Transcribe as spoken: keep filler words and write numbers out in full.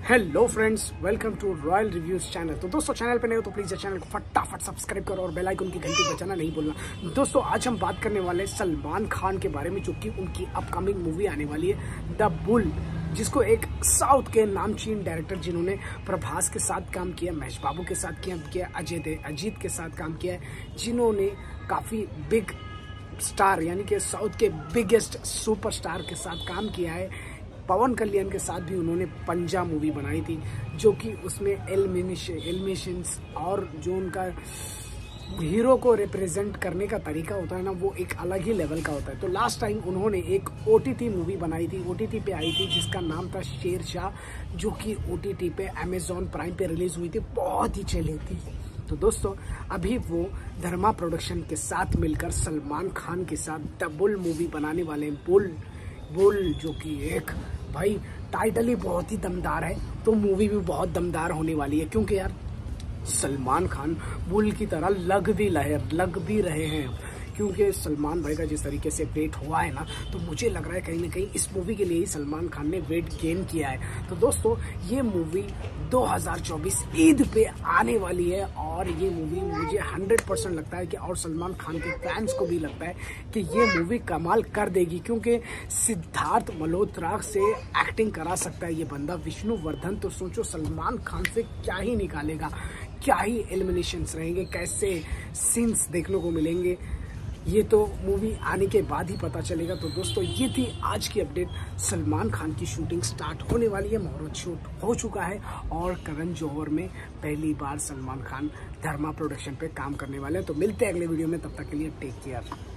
Hello friends, welcome to royal reviews channel. तो दोस्तों, channel पे नए हो तो प्लीज चैनल को फटाफट सब्सक्राइब करो और बेल आइकन की घंटी बजाना नहीं भूलना। दोस्तों, आज हम बात करने वाले सलमान खान के बारे में, जो कि उनकी अपकमिंग मूवी आने वाली है द बुल, जिसको एक साउथ के नामचीन डायरेक्टर जिन्होंने प्रभास के साथ काम किया, महेश बाबू के साथ काम किया, अजय दे अजीत के साथ काम किया है, जिन्होंने काफ़ी बिग स्टार यानी कि साउथ के बिगेस्ट सुपरस्टार के साथ काम किया है। पवन कल्याण के साथ भी उन्होंने पंजा मूवी बनाई थी, जो कि उसमें एलिमिनेशंस और जो उनका हीरो को रिप्रेजेंट करने का तरीका होता है ना, वो एक अलग ही लेवल का होता है। तो लास्ट टाइम उन्होंने एक ओटीटी मूवी बनाई थी, ओटीटी पे आई थी, जिसका नाम था शेरशाह, जो कि ओटीटी पे अमेजॉन प्राइम पे रिलीज हुई थी, बहुत ही चली थी। तो दोस्तों, अभी वो धर्मा प्रोडक्शन के साथ मिलकर सलमान खान के साथ द बुल मूवी बनाने वाले हैं। बुल बुल जो कि एक भाई टाइटल ही बहुत ही दमदार है, तो मूवी भी बहुत दमदार होने वाली है, क्योंकि यार सलमान खान बुल की तरह लग भी रहे लग भी रहे हैं क्योंकि सलमान भाई का जिस तरीके से वेट हुआ है ना, तो मुझे लग रहा है कहीं ना कहीं इस मूवी के लिए ही सलमान खान ने वेट गेन किया है। तो दोस्तों, ये मूवी दो हज़ार चौबीस ईद पे आने वाली है और ये मूवी मुझे हंड्रेड परसेंट लगता है कि, और सलमान खान के फैंस को भी लगता है कि ये मूवी कमाल कर देगी, क्योंकि सिद्धार्थ मल्होत्रा से एक्टिंग करा सकता है ये बंदा, विष्णुवर्धन। तो सोचो सलमान खान से क्या ही निकालेगा, क्या ही एलिमिनेशंस रहेंगे, कैसे सीन्स देखने को मिलेंगे, ये तो मूवी आने के बाद ही पता चलेगा। तो दोस्तों, ये थी आज की अपडेट। सलमान खान की शूटिंग स्टार्ट होने वाली है, मुहूर्त शूट हो चुका है और करण जौहर में पहली बार सलमान खान धर्मा प्रोडक्शन पे काम करने वाले हैं। तो मिलते हैं अगले वीडियो में, तब तक के लिए टेक केयर।